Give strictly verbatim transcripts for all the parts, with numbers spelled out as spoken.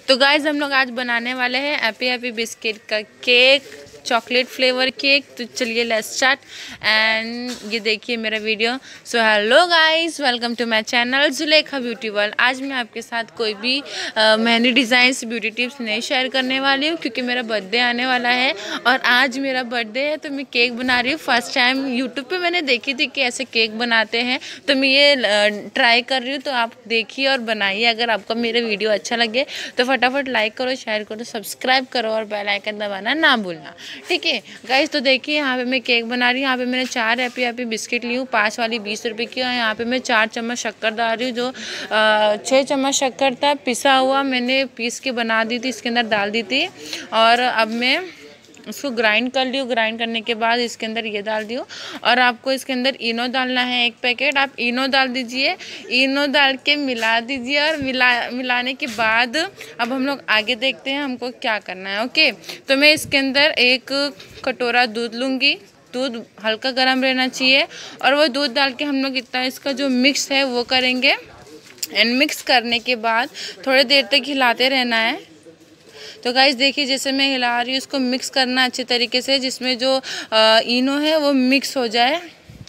तो गाइस हम लोग आज बनाने वाले हैं हैप्पी हैप्पी बिस्किट का केक, चॉकलेट फ्लेवर केक। तो चलिए लेट्स स्टार्ट। एंड ये देखिए मेरा video. So hello guys, welcome to my channel Zulekha beauty world. आज मैं आपके साथ कोई भी मेहंदी डिज़ाइंस ब्यूटी टिप्स नहीं शेयर करने वाली हूँ, क्योंकि मेरा बर्थडे आने वाला है और आज मेरा बर्थडे है। तो मैं केक बना रही हूँ। फर्स्ट टाइम यूट्यूब पे मैंने देखी थी कि ऐसे केक बनाते हैं, तो मैं ये ट्राई कर रही हूँ। तो आप देखिए और बनाइए। अगर आपको मेरा वीडियो अच्छा लगे तो फटाफट लाइक करो, शेयर करो, सब्सक्राइब करो और बेल आइकन दबाना ना भूलना, ठीक है गाइस। तो देखिए यहाँ पे मैं केक बना रही हूँ। यहाँ पे मैंने चार हैप्पी हैप्पी बिस्किट ली हूँ, पाँच वाली बीस रुपए की। और यहाँ पे मैं चार चम्मच शक्कर डाल रही हूँ। जो छः चम्मच शक्कर था पिसा हुआ, मैंने पीस के बना दी थी, इसके अंदर डाल दी थी। और अब मैं उसको ग्राइंड कर ली हूँ। ग्राइंड करने के बाद इसके अंदर ये डाल दी हूँ। और आपको इसके अंदर इनो डालना है, एक पैकेट आप इनो डाल दीजिए। इनो डाल के मिला दीजिए। और मिला मिलाने के बाद अब हम लोग आगे देखते हैं हमको क्या करना है। ओके, तो मैं इसके अंदर एक कटोरा दूध लूँगी। दूध हल्का गर्म रहना चाहिए। और वो दूध डाल के हम लोग इतना इसका जो मिक्स है वो करेंगे। एंड मिक्स करने के बाद थोड़ी देर तक हिलाते रहना है। तो गाइस देखिए, जैसे मैं हिला रही हूँ, इसको मिक्स करना अच्छे तरीके से, जिसमें जो इनो है वो मिक्स हो जाए।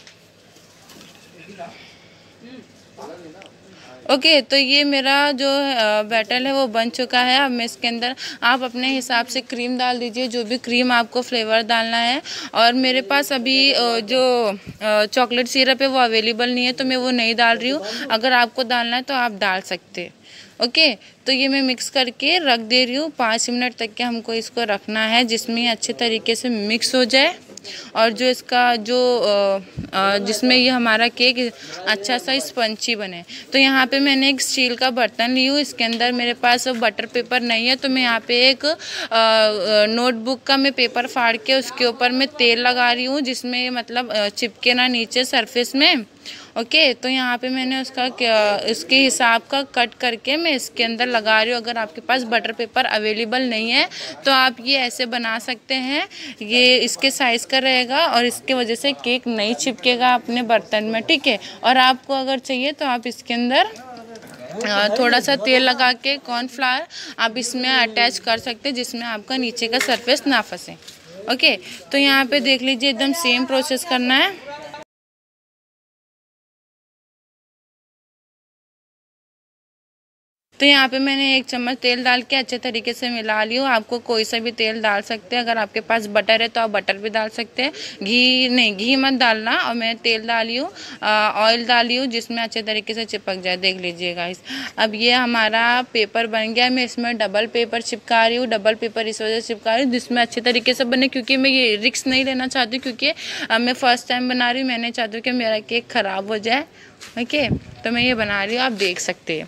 ओके okay, तो ये मेरा जो बैटर है वो बन चुका है। अब मैं इसके अंदर आप अपने हिसाब से क्रीम डाल दीजिए, जो भी क्रीम आपको फ्लेवर डालना है। और मेरे पास अभी जो चॉकलेट सिरप है वो अवेलेबल नहीं है, तो मैं वो नहीं डाल रही हूँ। अगर आपको डालना है तो आप डाल सकते हैं। ओके okay, तो ये मैं मिक्स करके रख दे रही हूँ। पाँच मिनट तक के हमको इसको रखना है, जिसमें ये अच्छे तरीके से मिक्स हो जाए। और जो इसका जो जिसमें ये हमारा केक अच्छा सा स्पंची बने। तो यहाँ पे मैंने एक स्टील का बर्तन ली हूँ। इसके अंदर मेरे पास बटर पेपर नहीं है, तो मैं यहाँ पे एक नोटबुक का मैं पेपर फाड़ के उसके ऊपर मैं तेल लगा रही हूँ, जिसमें मतलब चिपके ना नीचे सरफेस में। ओके okay, तो यहाँ पे मैंने उसका इसके हिसाब का कट करके मैं इसके अंदर लगा रही हूँ। अगर आपके पास बटर पेपर अवेलेबल नहीं है तो आप ये ऐसे बना सकते हैं। ये इसके साइज़ का रहेगा और इसके वजह से केक नहीं चिपकेगा अपने बर्तन में, ठीक है। और आपको अगर चाहिए तो आप इसके अंदर थोड़ा सा तेल लगा के कॉर्नफ्लावर आप इसमें अटैच कर सकते हैं, जिसमें आपका नीचे का सरफेस ना फंसे। ओके, तो यहाँ पे देख लीजिए एकदम सेम प्रोसेस करना है। तो यहाँ पे मैंने एक चम्मच तेल डाल के अच्छे तरीके से मिला ली हूँ। आपको कोई सा भी तेल डाल सकते हैं। अगर आपके पास बटर है तो आप बटर भी डाल सकते हैं। घी नहीं, घी मत डालना। और मैं तेल डाली हूँ, ऑयल डाली हूँ, जिसमें अच्छे तरीके से चिपक जाए। देख लीजिए गाइस, अब ये हमारा पेपर बन गया। मैं इसमें डबल पेपर चिपका रही हूँ। डबल पेपर इस वजह से चिपका रही हूँ जिसमें अच्छे तरीके से बने, क्योंकि मैं ये रिस्क नहीं लेना चाहती हूँ, क्योंकि मैं फर्स्ट टाइम बना रही हूँ। मैं नहीं चाहती हूँ कि मेरा केक ख़राब हो जाए। ओके, तो मैं ये बना रही हूँ, आप देख सकते हैं।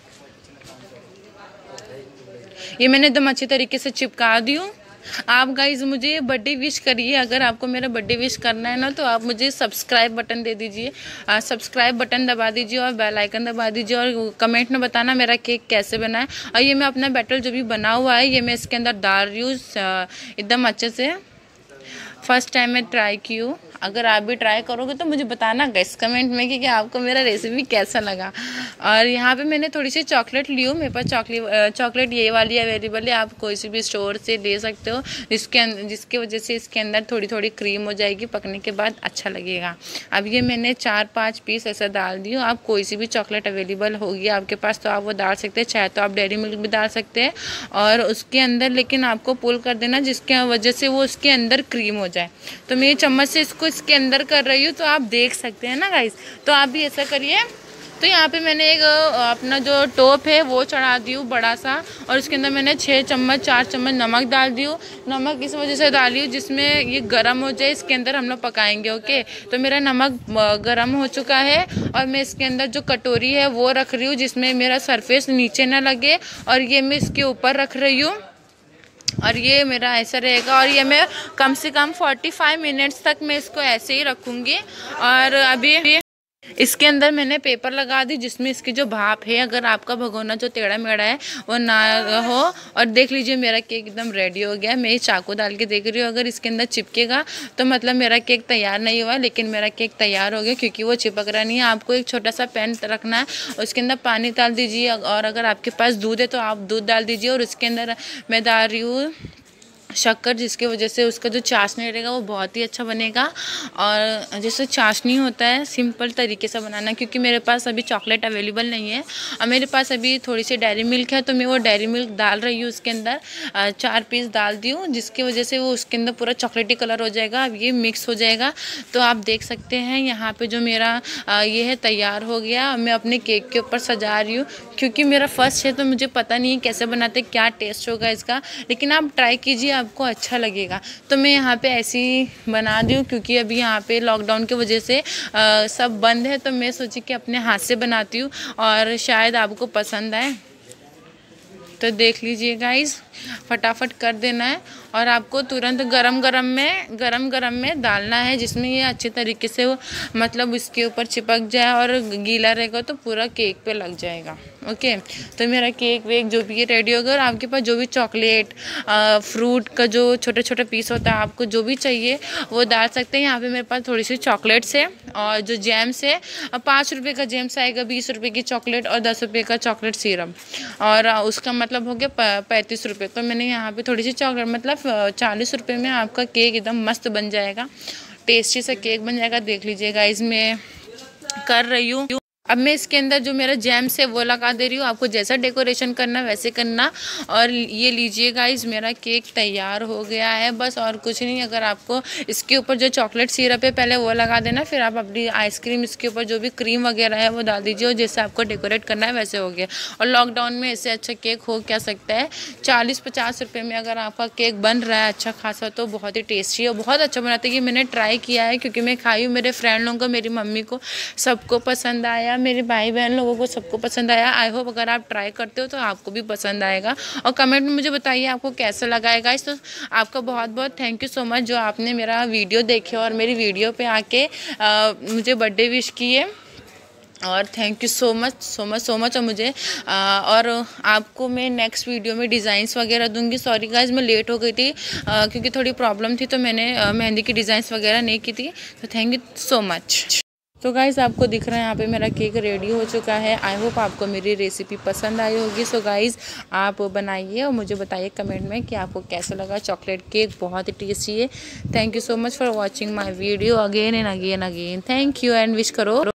ये मैंने एकदम अच्छी तरीके से चिपका दी हूँ। आप गाइज मुझे बर्थडे विश करिए। अगर आपको मेरा बर्थडे विश करना है ना, तो आप मुझे सब्सक्राइब बटन दे दीजिए, सब्सक्राइब बटन दबा दीजिए और बेल आइकन दबा दीजिए। और कमेंट में बताना मेरा केक कैसे बना है। और ये मैं अपना बैटर जो भी बना हुआ है, ये मैं इसके अंदर डाल रही हूँ एकदम अच्छे से। फर्स्ट टाइम मैं ट्राई की हूँ। अगर आप भी ट्राई करोगे तो मुझे बताना गाइस कमेंट में कि, कि आपको मेरा रेसिपी कैसा लगा। और यहाँ पे मैंने थोड़ी सी चॉकलेट ली हूँ। मेरे पास चॉकलेट चॉकलेट ये वाली अवेलेबल है। आप कोई सी भी स्टोर से ले सकते हो, जिसके जिसकी वजह से इसके अंदर थोड़ी थोड़ी क्रीम हो जाएगी। पकने के बाद अच्छा लगेगा। अब ये मैंने चार पाँच पीस ऐसा डाल दी हूँ। आप कोई सी भी चॉकलेट अवेलेबल होगी आपके पास तो आप वो डाल सकते हैं। चाहे तो आप डेयरी मिल्क भी डाल सकते हैं। और उसके अंदर लेकिन आपको पुल कर देना, जिसके वजह से वो उसके अंदर क्रीम हो जाए। तो मैं चम्मच से इसको इसके अंदर कर रही हूँ, तो आप देख सकते हैं ना गाइस। तो आप भी ऐसा करिए। तो यहाँ पे मैंने एक अपना जो टॉप है वो चढ़ा दी हूँ बड़ा सा। और इसके अंदर मैंने छः चम्मच चार चम्मच नमक डाल दी हूँ। नमक इस वजह से डाली हूँ जिसमें ये गर्म हो जाए, इसके अंदर हम लोग पकाएंगे। ओके, तो मेरा नमक गर्म हो चुका है। और मैं इसके अंदर जो कटोरी है वो रख रही हूँ, जिसमें मेरा सरफेस नीचे ना लगे। और ये मैं इसके ऊपर रख रही हूँ। और ये मेरा ऐसा रहेगा। और ये मैं कम से कम पैंतालीस मिनट्स तक मैं इसको ऐसे ही रखूँगी। और अभी इसके अंदर मैंने पेपर लगा दी जिसमें इसकी जो भाप है, अगर आपका भगोना जो टेढ़ा मेढ़ा है वो ना हो। और देख लीजिए मेरा केक एकदम रेडी हो गया। मैं ये चाकू डाल के देख रही हूँ, अगर इसके अंदर चिपकेगा तो मतलब मेरा केक तैयार नहीं हुआ, लेकिन मेरा केक तैयार हो गया क्योंकि वो चिपक रहा नहीं है। आपको एक छोटा सा पैन रखना है, उसके अंदर पानी डाल दीजिए, और अगर आपके पास दूध है तो आप दूध डाल दीजिए। और उसके अंदर मैं डाल रही हूँ शक्कर, जिसकी वजह से उसका जो चाशनी रहेगा वो बहुत ही अच्छा बनेगा। और जैसे चाशनी होता है सिंपल तरीके से बनाना, क्योंकि मेरे पास अभी चॉकलेट अवेलेबल नहीं है और मेरे पास अभी थोड़ी सी डेयरी मिल्क है, तो मैं वो डेयरी मिल्क डाल रही हूँ। उसके अंदर चार पीस डाल दी हूँ, जिसकी वजह से वो उसके अंदर पूरा चॉकलेटी कलर हो जाएगा। अब ये मिक्स हो जाएगा, तो आप देख सकते हैं यहाँ पर जो मेरा ये है तैयार हो गया। मैं अपने केक के ऊपर सजा रही हूँ, क्योंकि मेरा फर्स्ट है तो मुझे पता नहीं है कैसे बनाते, क्या टेस्ट होगा इसका, लेकिन आप ट्राई कीजिए, आपको अच्छा लगेगा। तो मैं यहाँ पे ऐसे ही बना दी हूँ, क्योंकि अभी यहाँ पे लॉकडाउन की वजह से आ, सब बंद है, तो मैं सोची कि अपने हाथ से बनाती हूँ और शायद आपको पसंद आए। तो देख लीजिए गाइस, फटाफट कर देना है और आपको तुरंत गरम गरम में गरम गरम में डालना है, जिसमें ये अच्छे तरीके से वो मतलब इसके ऊपर चिपक जाए, और गीला रहेगा तो पूरा केक पे लग जाएगा। ओके, तो मेरा केक वेक जो भी है रेडी हो गया। और आपके पास जो भी चॉकलेट फ्रूट का जो छोटे छोटे पीस होता है, आपको जो भी चाहिए वो डाल सकते हैं। यहाँ पे मेरे पास थोड़ी सी चॉकलेट्स है और जो जैम्स है, पाँच रुपये का जैम्स आएगा, बीस रुपये की चॉकलेट और दस रुपये का चॉकलेट सिरप, और उसका मतलब हो गया पैंतीस रुपये। तो मैंने यहाँ पे थोड़ी सी चॉकलेट मतलब चालीस रुपये में आपका केक एकदम मस्त बन जाएगा, टेस्टी सा केक बन जाएगा। देख लीजिए गाइस, मैं कर रही हूँ। अब मैं इसके अंदर जो मेरा जैम्स है वो लगा दे रही हूँ। आपको जैसा डेकोरेशन करना वैसे करना। और ये लीजिए गाइस, मेरा केक तैयार हो गया है, बस और कुछ नहीं। अगर आपको इसके ऊपर जो चॉकलेट सिरप है पहले वो लगा देना, फिर आप अपनी आइसक्रीम इसके ऊपर जो भी क्रीम वगैरह है वो डाल दीजिए, और जैसे आपको डेकोरेट करना है वैसे हो गया। और लॉकडाउन में इससे अच्छा केक हो क्या सकता है। चालीस पचास रुपये में अगर आपका केक बन रहा है अच्छा खासा, तो बहुत ही टेस्टी और बहुत अच्छा बनाता है। ये मैंने ट्राई किया है, क्योंकि मैं खाई हूँ, मेरे फ्रेंड लोगों को, मेरी मम्मी को, सबको पसंद आया, मेरे भाई बहन लोगों को सबको पसंद आया। आई होप अगर आप ट्राई करते हो तो आपको भी पसंद आएगा, और कमेंट में मुझे बताइए आपको कैसा लगा है गाइस। तो आपका बहुत बहुत थैंक यू सो मच जो आपने मेरा वीडियो देखे और मेरी वीडियो पे आके आ, मुझे बर्थडे विश किए, और thank you so much so much so much. और मुझे आ, और आपको मैं नेक्स्ट वीडियो में डिज़ाइंस वगैरह दूंगी। सॉरी गाइस, मैं लेट हो गई थी आ, क्योंकि थोड़ी प्रॉब्लम थी, तो मैंने आ, मेहंदी की डिज़ाइंस वगैरह नहीं की थी। तो थैंक यू सो मच। तो गाइस, आपको दिख रहा है यहाँ पे मेरा केक रेडी हो चुका है। आई होप आपको मेरी रेसिपी पसंद आई होगी। सो गाइस, आप बनाइए और मुझे बताइए कमेंट में कि आपको कैसा लगा। चॉकलेट केक बहुत ही टेस्टी है। Thank you so much for watching my video again and again again. Thank you and wish करो।